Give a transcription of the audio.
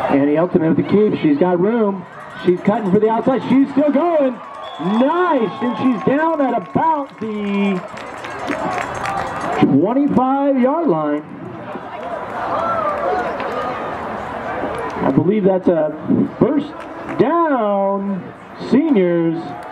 Annie Elton at the keep. She's got room. She's cutting for the outside. She's still going. Nice. And she's down at about the 25-yard line. I believe that's a first down. Seniors